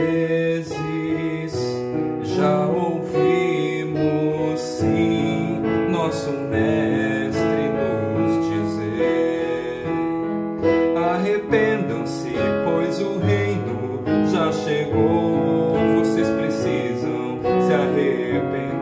vezes já ouvimos, sim, nosso Mestre nos dizer: arrependam-se, pois o reino já chegou. Vocês precisam se arrepender.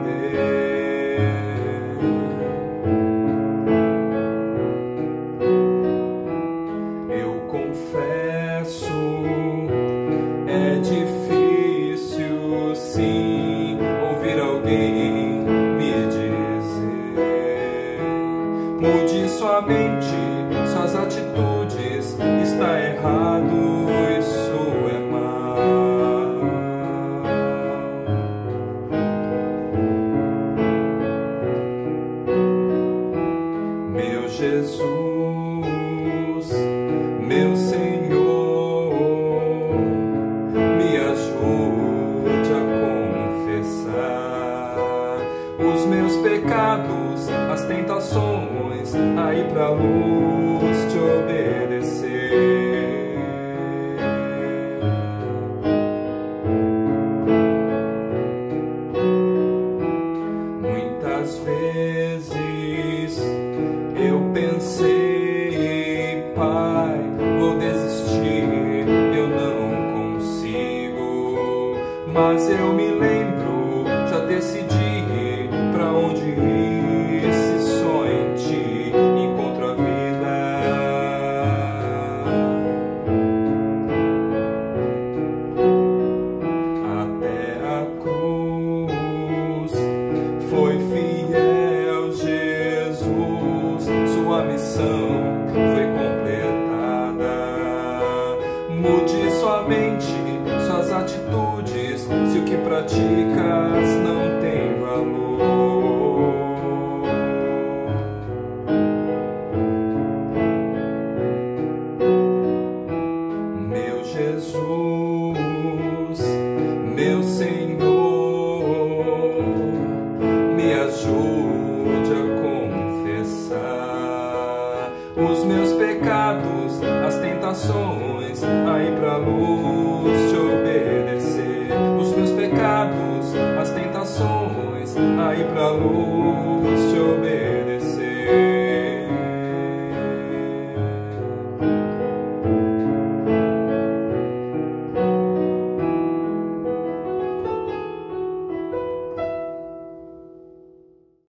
Eu confesso, é difícil, sim, ouvir alguém me dizer: mude sua mente, suas atitudes, está errado, isso é mal. Meu Jesus, meu Senhor, me ajude a confessar os meus pecados, as tentações, a ir pra luz te obedecer. Muitas vezes eu pensei: Pai, vou desistir, eu não consigo. Mas eu me lembro, já decidi pra onde ir. Se só em ti encontro a vida. Até a cruz foi fiel Jesus, sua missão foi completada. Mude sua mente, suas atitudes, se o que praticas não tem valor. Meu Jesus, meu Senhor, me ajude a confessar os meus pecados, as tentações, a ir pra luz te obedecer. Os meus pecados, as tentações, a ir pra luz